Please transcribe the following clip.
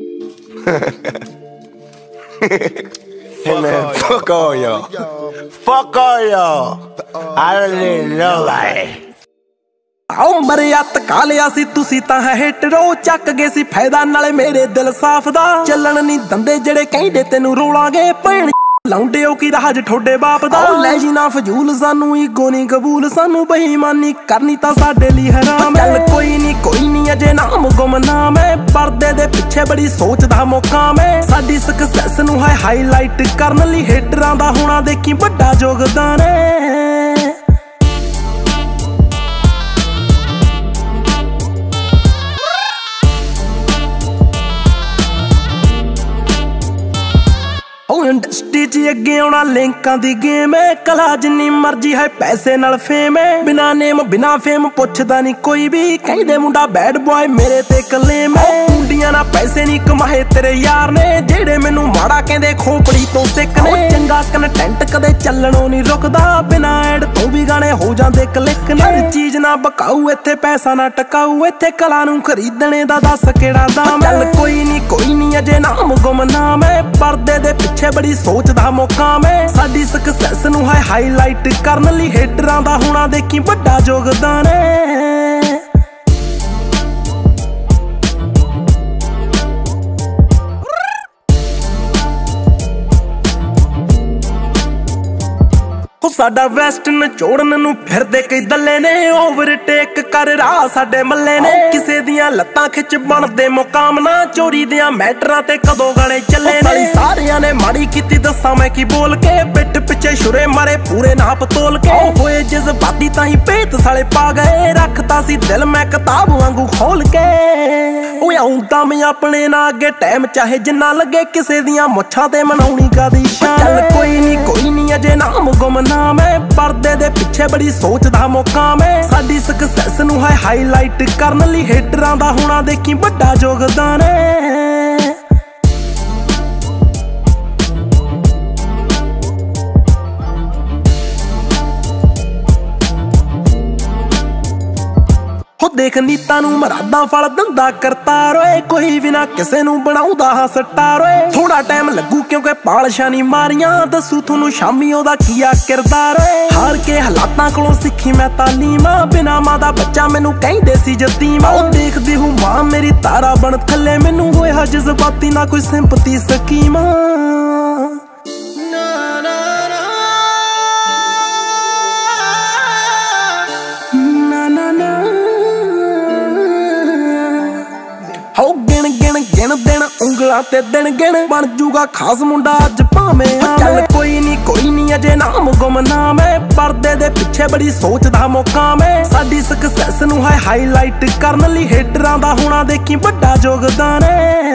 Hey man, fuck all y'all. Fuck all y'all. I don't need nobody. आओ मरिया तका लिया सी तुसी तां है हेटरो चक गए सी फायदा नाले मेरे दिल साफ दा चलन नहीं दंदे जेड़े कहंदे तेनू रोलांगे भैन लाउंडे ओ की राज ठोडे बाप दा ले जी ना फजूल सानू ईगो नहीं कबूल सानू बेईमानी करनी तां साडे लई हराम है। चल कोई नहीं अजे नाम गुमनाम है पर्दे दे पिछे बड़ी सोच दा मुकाम है साडी सक्सेस नू है हाईलाइट करन लई हेटरां दा होना देखी बड़ा योगदान है। इंडस्ट्री च अगे आना लिंकां दी गेम है कला जिन्नी मर्जी है पैसे नाल फेम है बिना नेम बिना फेम पुछदा नहीं कोई भी कहंदे मुंडा बैड बॉय मेरे ते कलेम है मुंडियां ना पैसे नहीं कमाए तेरे यार ने जेड़े मैनू माड़ा कहंदे खोपड़ी तो सिक ने चंगा कंटेंट कदे चलणों नहीं रुकदा बिना एड तो भी गाने हो जांदे क्लिक ने हर चीज ना बकाऊ इत्थे पैसा ना टकाऊ इत्थे कला नू खरीदणे दा दस केड़ा दाम चल कोई नहीं अजे नाम गुमनाम है पर्दे दे पिछे बड़ी सोच दा मुकाम है साडी सक्सेस नू है हाईलाइट करन लई हेटरां दा होना देखी बड़ा योगदान है। साडा वैस्ट नचोड़न नू फिरदे कई दल्ले ने ओवरटेक कर राह साडे मल्ले ने किसे दियां लत्तां खिच बनदे मुकाम ना चोरी दियां मैटरां ते कदों गाने चले ने सारियां ने माड़ी कीती दस्सां मैं की बोल के पिट पिछे छुरे मारे पूरे नाप तोल के होए जज्बाती ताही पेत साले पा गए रखता सी दिल मैं किताब वांगू खोल के ओए आउंदा मैं अपने ना अगे टाइम चाहे जिन्ना लगे किसे दियां मुच्छां ते मनाउणी कादी शान चल कोई नहीं अजे नाम गुमनाम है पर्दे दे पिछे बड़ी सोच दा मुकाम है साडी सक्सेस नू है हाईलाइट करन लई हेटरां दा होना देखी बड़ा योगदान है। हो देख नीता नू मरादा फल दंदा करता रोए कोई भी ना किसे नू बनाउंदा हा स्टार ओए थोड़ा टाइम लगू क्योंकि पालशां नी मारियां दसू थोनू शामी ओदा किया किरदार ओए हार के हालातां कोलों सिक्खी मैं तालीमा बिना मां दा बच्चा मैनू कहंदे सी जतीमा ओ देखदी हूं मां मेरी तारा बन थल्ले मैनू होया जज्बाती ना कोई सिंपति स्कीमा गिन दिन उंगलां ते दिन गिन बन जूगा खास मुंडा अज भावें चल कोई नहीं अजे नाम गुमनाम है पर्दे दे पिछे बड़ी सोच दा मुकाम है साडी सक्सेस नू है हाईलाइट करन लई हेटरां दा होना देखी बड़ा योगदान है।